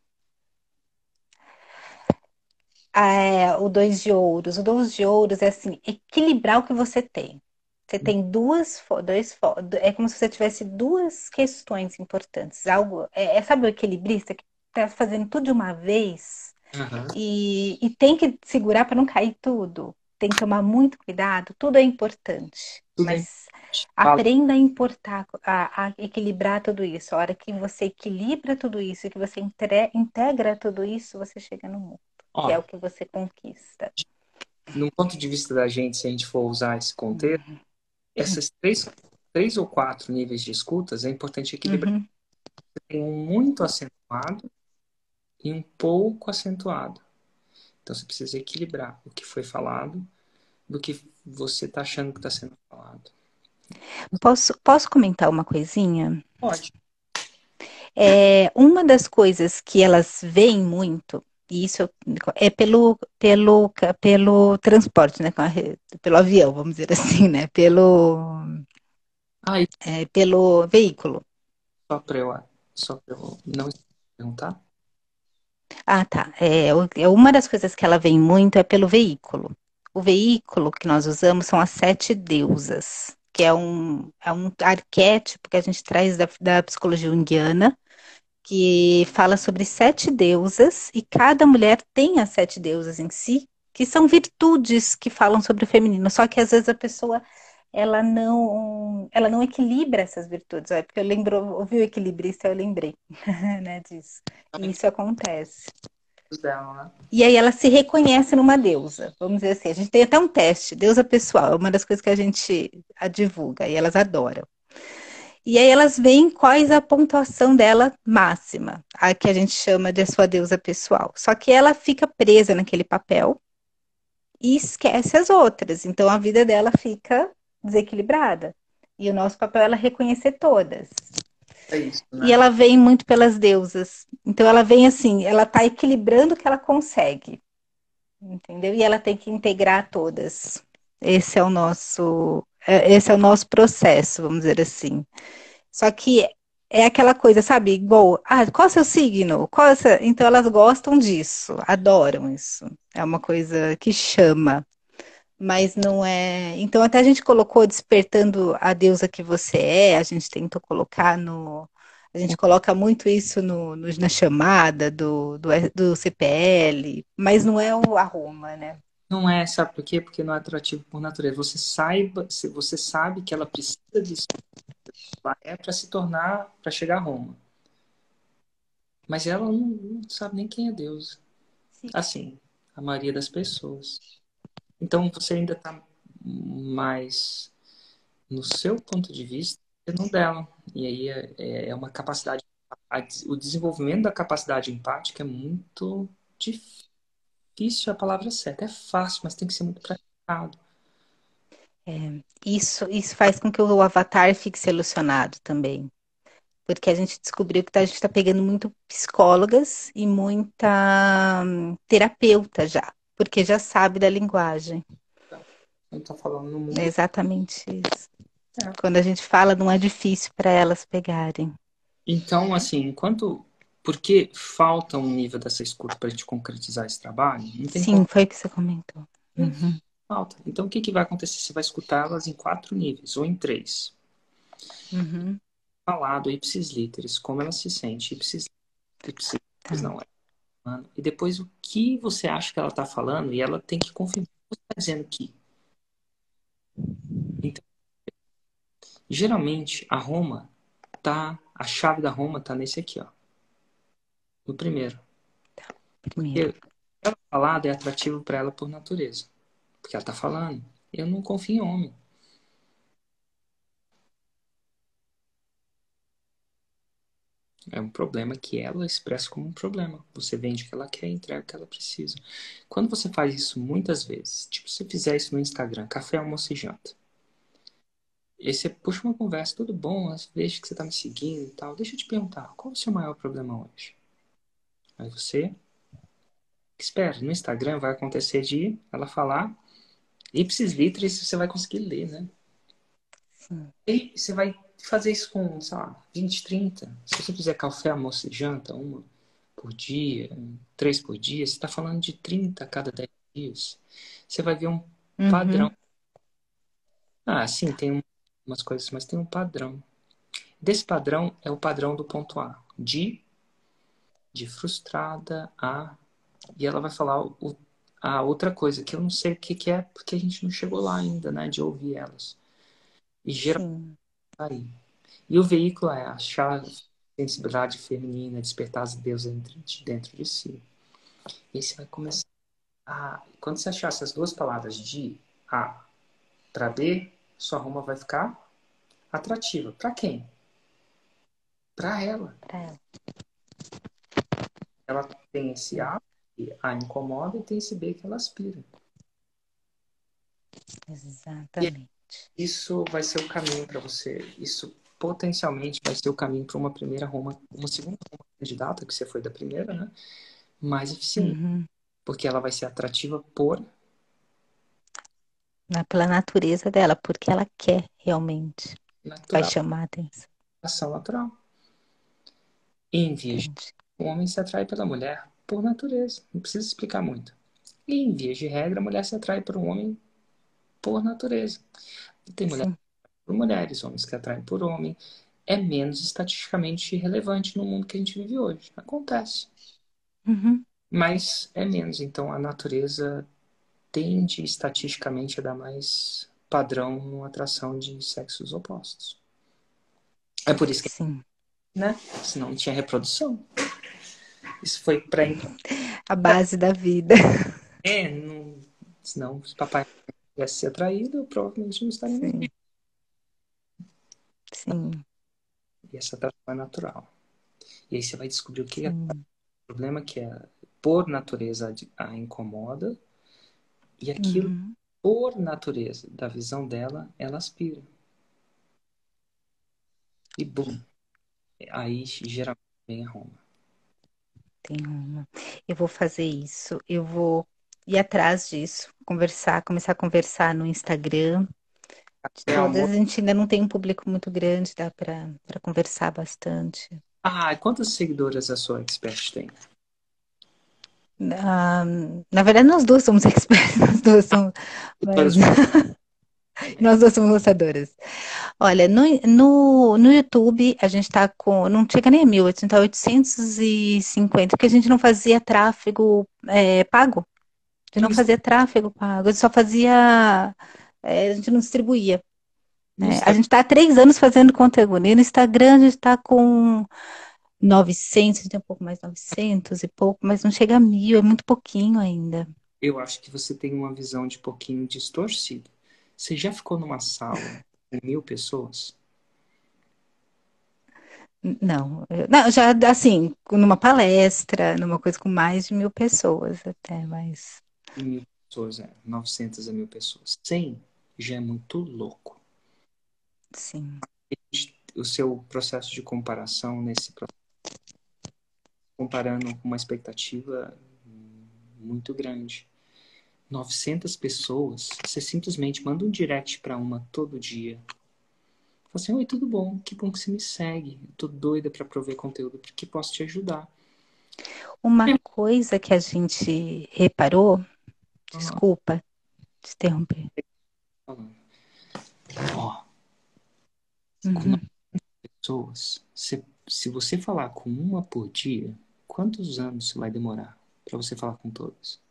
O dois de ouros. O dois de ouros é assim, equilibrar o que você tem. Você tem é como se você tivesse duas questões importantes. Algo, sabe o equilibrista que está fazendo tudo de uma vez aham, e tem que segurar para não cair tudo. Tem que tomar muito cuidado. Tudo é importante, tudo é mas importante. Fala, aprenda a importar, a equilibrar tudo isso. A hora que você equilibra tudo isso, que você integra tudo isso, você chega no mundo, que é ó, o que você conquista. num ponto de vista da gente, se a gente for usar esse contexto, essas três ou quatro níveis de escutas é importante equilibrar. Uhum. Tem um muito acentuado e um pouco acentuado. Então você precisa equilibrar o que foi falado do que você está achando que está sendo falado. Posso comentar uma coisinha? Pode. Uma das coisas que elas veem muito, e isso é pelo transporte, né? Pelo avião, vamos dizer assim, né? Ah, e Pelo veículo. só para eu não perguntar? Ah, tá. Uma das coisas que ela vem muito é pelo veículo. O veículo que nós usamos são as sete deusas, que é um arquétipo que a gente traz da psicologia junguiana, que fala sobre sete deusas, e cada mulher tem as sete deusas em si, que são virtudes que falam sobre o feminino. Só que às vezes a pessoa ela não equilibra essas virtudes. Porque ouvi o equilibrista, eu lembrei, né, disso. E isso acontece. Dela, né? E aí ela se reconhece numa deusa. Vamos dizer assim, a gente tem até um teste, deusa pessoal, é uma das coisas que a gente divulga e elas adoram. E aí elas veem quais a pontuação dela máxima, a que a gente chama de a sua deusa pessoal. Só que ela fica presa naquele papel e esquece as outras. Então a vida dela fica desequilibrada. E o nosso papel é ela reconhecer todas. É isso, E né? ela vem muito pelas deusas. Então ela vem assim, ela está equilibrando o que ela consegue. Entendeu? E ela tem que integrar todas. Esse é o nosso processo, vamos dizer assim. Só que é aquela coisa, sabe? Igual, qual é o seu signo? Então elas gostam disso, adoram isso. É uma coisa que chama, mas não é. Então até a gente colocou despertando a deusa que você é, a gente tentou colocar no. A gente coloca muito isso na chamada do CPL, mas não é o arruma, né? Não é, sabe por quê? Porque não é atrativo por natureza. Você sabe que ela precisa disso, ela é para se tornar, para chegar a Roma. Mas ela não sabe nem quem é Deus. Sim. Assim, a maioria das pessoas. Então você ainda está mais no seu ponto de vista que no dela. E aí é uma capacidade. O desenvolvimento da capacidade empática é muito difícil, a palavra certa. É fácil, mas tem que ser muito praticado. Isso faz com que o avatar fique solucionado também. Porque a gente descobriu que a gente está pegando muito psicólogas e muita terapeuta já, porque já sabe da linguagem. Não está falando no É mundo. exatamente isso. É. Quando a gente fala, não é difícil para elas pegarem. Então, assim, porque falta um nível dessa escuta para a gente concretizar esse trabalho, não tem Sim, como. foi o que você comentou. Uhum, Falta. Então, o que vai acontecer? Você vai escutá-las em quatro níveis, ou em três. uhum, Falado, ipsis literis, como ela se sente, ipsis literis tá. não é humano. E depois, o que você acha que ela está falando, e ela tem que confirmar. Você está dizendo que. Então, geralmente, a Roma está A chave da Roma tá nesse aqui, ó. No primeiro. Primeiro. Porque ela falada é atrativo para ela por natureza. Porque ela tá falando. Eu não confio em homem. É um problema que ela expressa como um problema. Você vende o que ela quer e entrega o que ela precisa. Quando você faz isso muitas vezes, tipo, se você fizer isso no Instagram, café, almoço e janta. E você puxa uma conversa, tudo bom, vejo que você tá me seguindo e tal. Deixa eu te perguntar, qual é o seu maior problema hoje? Aí você espera. No Instagram vai acontecer de ela falar ipsis literis, você vai conseguir ler, né? Sim. E você vai fazer isso com, sei lá, 20, 30. Se você fizer café, almoço e janta, uma por dia, 3 por dia, você está falando de 30 a cada 10 dias. Você vai ver um padrão. Uhum. Ah, sim, tem umas coisas, mas tem um padrão. Desse padrão é o padrão do ponto A. De frustrada a... E ela vai falar a outra coisa, que eu não sei o que é, porque a gente não chegou lá ainda, né? De ouvir elas. E geralmente Sim. tá aí. E o veículo é achar a sensibilidade feminina, despertar as deusas dentro de si. E aí você vai começar a... Quando você achar essas duas palavras de A para B, sua Roma vai ficar atrativa. Para quem? Para ela. Pra ela. Ela tem esse A, que a incomoda, e tem esse B que ela aspira. E Exatamente. isso vai ser o caminho para você. Isso potencialmente vai ser o caminho para uma primeira Roma, uma segunda Roma candidata, que você foi da primeira, né? Mais eficiente. Uhum. Porque ela vai ser atrativa por Pela natureza dela, porque ela quer realmente. Vai natural, chamar a atenção. ação natural. Em via de Entendi. o homem se atrai pela mulher por natureza. Não precisa explicar muito. E em via de regra, a mulher se atrai por um homem por natureza. E tem mulheres Sim. por mulheres, homens que atraem por homem. É menos estatisticamente relevante no mundo que a gente vive hoje. Acontece. Uhum. Mas é menos. Então a natureza tende estatisticamente a dar mais padrão numa atração de sexos opostos. É por isso que, Sim. né? Senão não tinha reprodução. Isso foi para A base da vida. não, senão se papai tivesse se atraído, eu provavelmente não estaria mais Sim. vivo. Sim. E essa atração é natural. E aí você vai descobrir o que é o Sim. problema que é, por natureza a incomoda, e aquilo, Uhum. por natureza da visão dela, ela aspira. E bum, aí geralmente vem a Roma. Tem uma. Eu vou fazer isso. Eu vou ir atrás disso, conversar, começar a conversar no Instagram. De É todas, amor. a gente ainda não tem um público muito grande, dá para conversar bastante. Ah, quantas seguidoras a sua expert tem? Ah, na verdade, nós duas somos experts, nós duas somos, mas nós duas somos lançadoras. Olha, no YouTube a gente tá com, não chega nem a 1.000, a gente tá 850, porque a gente não fazia tráfego pago. A gente No, não fazia tráfego pago, a gente só fazia, a gente não distribuía. no A Instagram, gente está há 3 anos fazendo conteúdo. E no Instagram a gente está com 900, a gente tem um pouco mais, 900 e pouco, mas não chega a 1.000, é muito pouquinho ainda. eu acho que você tem uma visão de pouquinho distorcida. Você já ficou numa sala com 1.000 pessoas? Não, não, já assim, numa palestra, numa coisa com mais de 1.000 pessoas até, mas 1.000 pessoas, 900 a 1.000 pessoas. 100 já é muito louco. sim. O seu processo de comparação comparando com uma expectativa muito grande. 900 pessoas, você simplesmente manda um direct para uma todo dia. Fala assim, oi, tudo bom? Que bom que você me segue. Eu tô doida para prover conteúdo porque posso te ajudar. Uma coisa que a gente reparou, Uhum. desculpa te interromper. Ó, com Uhum. 9 pessoas, se você falar com uma por dia, quantos anos vai demorar para você falar com todas?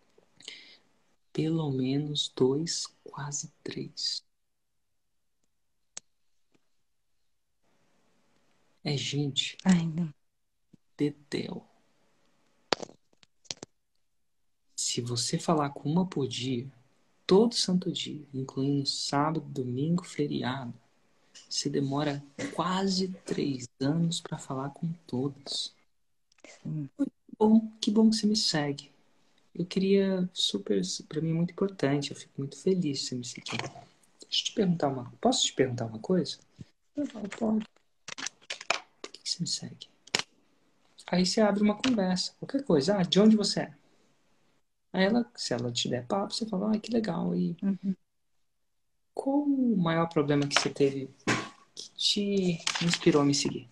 Pelo menos 2, quase 3. É gente, Ai, não. dedéu. Se você falar com uma por dia, todo santo dia, incluindo sábado, domingo, feriado, você demora quase 3 anos para falar com todas. Sim. Bom, que bom que você me segue. Eu queria super, para mim é muito importante, eu fico muito feliz de você me seguir. Posso te perguntar uma coisa? Eu falo, pode. Por que você me segue? Aí você abre uma conversa, qualquer coisa. Ah, de onde você é? Aí ela, se ela te der papo, você fala, ah, que legal. E Uhum. qual o maior problema que você teve que te inspirou a me seguir?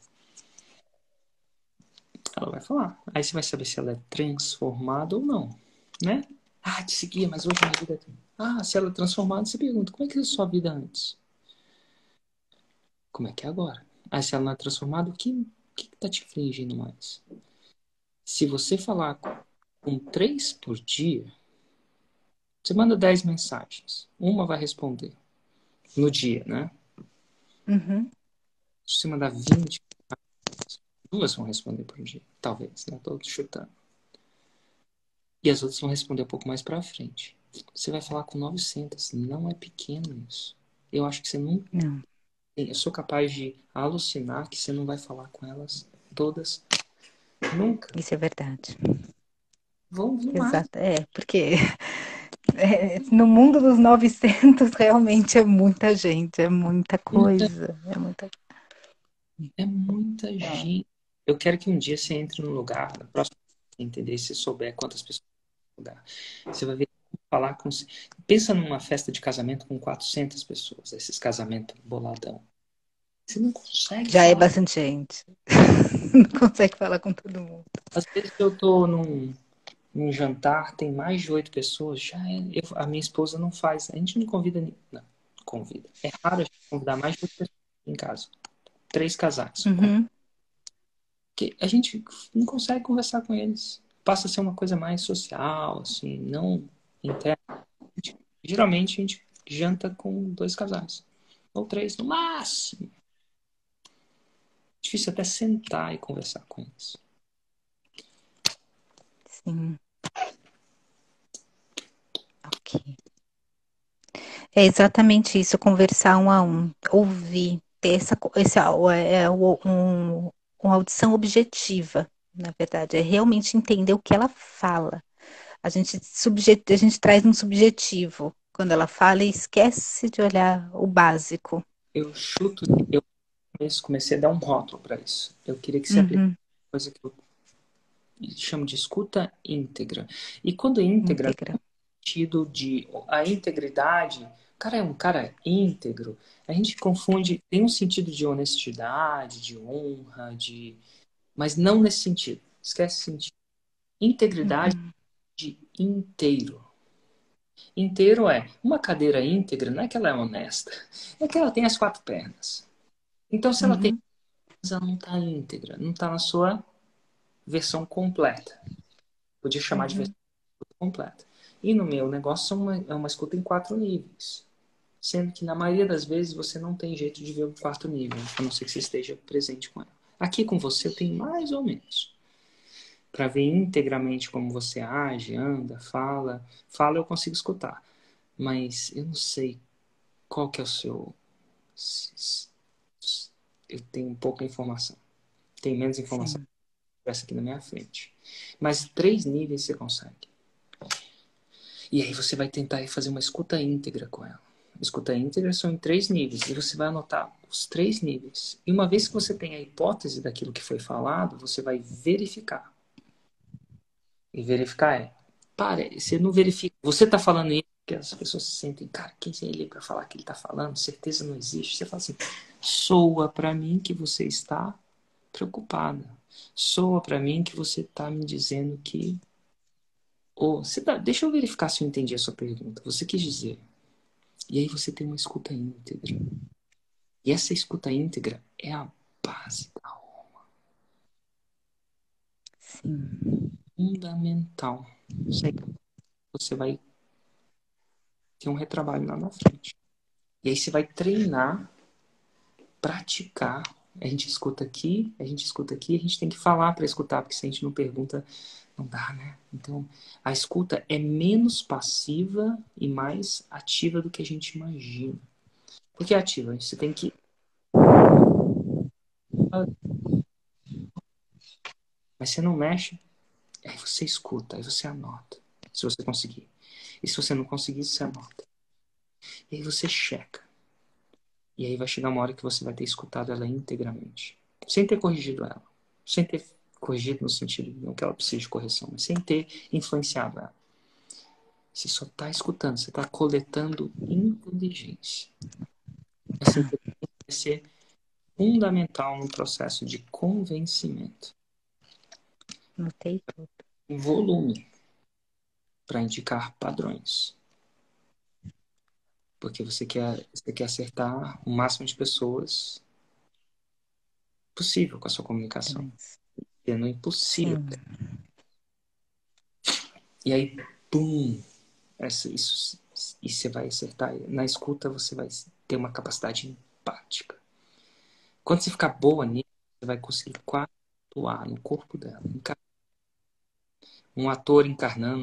Ela vai falar. Aí você vai saber se ela é transformada ou não, né? Ah, te seguia, mas hoje minha vida é... Ah, se ela é transformada, você pergunta, como é que era a sua vida antes? Como é que é agora? Aí se ela não é transformada, o que tá te infligindo mais? Se você falar com 3 por dia, você manda 10 mensagens. Uma vai responder no dia, né? Uhum. Se você mandar 20, 2 vão responder por dia. Talvez, né? Tô chutando. E as outras vão responder um pouco mais pra frente. Você vai falar com 900. Não é pequeno isso. Eu acho que você não... Não, Eu sou capaz de alucinar que você não vai falar com elas todas nunca. isso é verdade. Vão vir mais. Exato. É, porque no mundo dos 900 realmente é muita gente, é muita coisa, é muita... É muita gente. Eu quero que um dia você entre num lugar, na próxima vez que você entender, se você souber quantas pessoas no lugar. Você vai ver falar com. Pensa numa festa de casamento com 400 pessoas, esses casamentos boladão. Você não consegue Já é falar. bastante gente. Não consegue falar com todo mundo. Às vezes eu tô num jantar, tem mais de 8 pessoas, já é. A minha esposa não faz. A gente não convida. Não, convida. É raro a gente convidar mais de 8 pessoas em casa. 3 casais. Uhum. Que a gente não consegue conversar com eles. Passa a ser uma coisa mais social, assim, não interna. Geralmente a gente janta com 2 casais. Ou 3 no máximo. Difícil até sentar e conversar com eles. Sim, ok. É exatamente isso, conversar um a um, ouvir, ter uma audição objetiva, na verdade, é realmente entender o que ela fala. A gente traz um subjetivo quando ela fala e esquece de olhar o básico. Eu chuto, eu comecei a dar um rótulo para isso. Eu queria que você aplicasse Uhum, uma coisa que eu chamo de escuta íntegra. E quando íntegra, íntegra. sentido de a integridade, o cara é um cara íntegro. A gente confunde, tem um sentido de honestidade, de honra, mas não nesse sentido. Esquece esse sentido. Integridade Uhum, de inteiro. Inteiro é uma cadeira íntegra, não é que ela é honesta, é que ela tem as 4 pernas. Então, se ela tem, uhum, ela não está íntegra, não está na sua versão completa. Podia chamar de versão uhum. completa. E no meu negócio é uma escuta em 4 níveis. Sendo que na maioria das vezes você não tem jeito de ver o 4º nível, a não ser que você esteja presente com ela. Aqui com você eu tenho mais ou menos. Para ver integramente como você age, anda, fala. Fala eu consigo escutar. Mas eu não sei qual que é o seu... Eu tenho pouca informação. Tem menos informação Sim, que essa aqui na minha frente. Mas 3 níveis você consegue. E aí você vai tentar fazer uma escuta íntegra com ela. Escuta íntegra são em 3 níveis. E você vai anotar os 3 níveis. E uma vez que você tem a hipótese daquilo que foi falado, você vai verificar. E verificar você não verifica. Você está falando isso porque as pessoas se sentem, cara, quem é ele para falar que ele está falando? Certeza não existe. Você fala assim, soa para mim que você está preocupada. Soa para mim que você está me dizendo que... deixa eu verificar se eu entendi a sua pergunta. Você quis dizer... E aí você tem uma escuta íntegra. E essa escuta íntegra é a base da alma. sim. Fundamental. Você vai ter um retrabalho lá na frente. E aí você vai treinar, praticar A gente escuta aqui, a gente escuta aqui, a gente tem que falar para escutar, porque se a gente não pergunta, não dá, né? Então, a escuta é menos passiva e mais ativa do que a gente imagina. Por que ativa? Você tem que... Mas você não mexe, aí você escuta, aí você anota, se você conseguir. E se você não conseguir, você anota. E aí você checa. E aí vai chegar uma hora que você vai ter escutado ela integralmente. Sem ter corrigido ela. Sem ter corrigido no sentido, não que ela precise de correção, mas sem ter influenciado ela. Você só está escutando, você está coletando inteligência. Essa inteligência vai ser fundamental no processo de convencimento. Notei tudo. Um volume para indicar padrões. Porque você quer acertar o máximo de pessoas possível com a sua comunicação. Sendo impossível. Sim. E aí, pum, isso, e você vai acertar. Na escuta, você vai ter uma capacidade empática. Quando você ficar boa nisso, você vai conseguir atuar no corpo dela. Um ator encarnando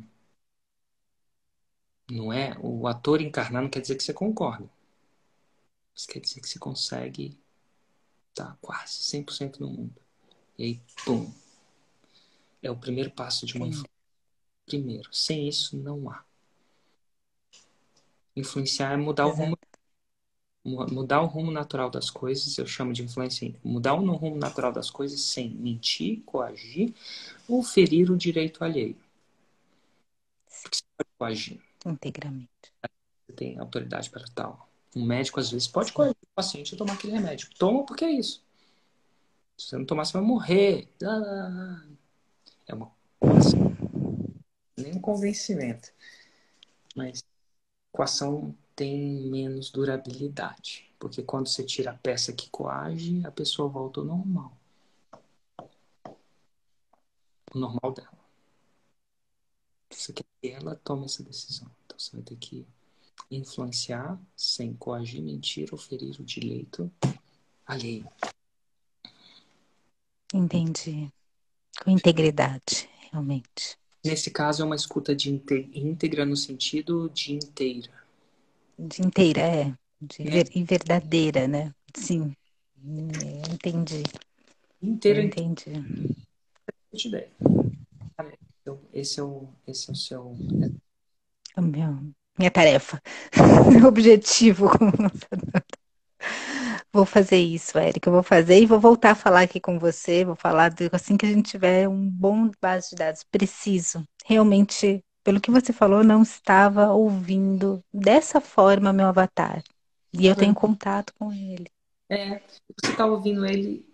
não é? O ator encarnando quer dizer que você concorda. Isso quer dizer que você consegue estar quase 100% no mundo. E aí, pum. É o primeiro passo de uma influência. Primeiro. Sem isso, não há. Influenciar é mudar o rumo. Mudar o rumo natural das coisas, eu chamo de influência. Mudar o rumo natural das coisas sem mentir, coagir ou ferir o direito alheio. Porque você pode coagir. Integramente. Você tem autoridade para tal. Um médico, às vezes, pode coagir o paciente a tomar aquele remédio. Toma porque é isso. Se você não tomar, você vai morrer. É uma coação. Nem um convencimento. Mas coação tem menos durabilidade. Porque quando você tira a peça que coage, a pessoa volta ao normal. O normal dela. Você quer que ela tome essa decisão. Então você vai ter que influenciar sem coagir, mentir ou ferir o direito alheio. Entendi. Com integridade, realmente. Nesse caso é uma escuta de íntegra no sentido de inteira. De inteira, e verdadeira, né? Sim. Entendi. Inteira, Entendi. eu te dei. Então, esse é o seu... Minha tarefa. Meu objetivo. Vou fazer isso, Érica. Eu vou fazer e vou voltar a falar aqui com você. Vou falar assim que a gente tiver um bom base de dados preciso. Realmente, pelo que você falou, não estava ouvindo dessa forma meu avatar. E eu tenho contato com ele. Você está ouvindo ele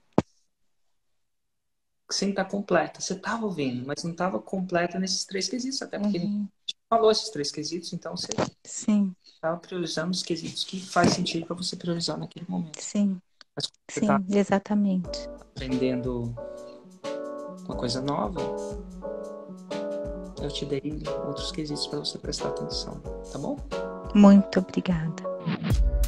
sem estar completa. Você estava ouvindo, mas não estava completa nesses 3 quesitos, até porque a gente falou esses 3 quesitos, então você estava priorizando os quesitos que faz sentido para você priorizar naquele momento. Sim, mas você sim, exatamente. Aprendendo uma coisa nova, eu te dei outros quesitos para você prestar atenção, tá bom? Muito obrigada.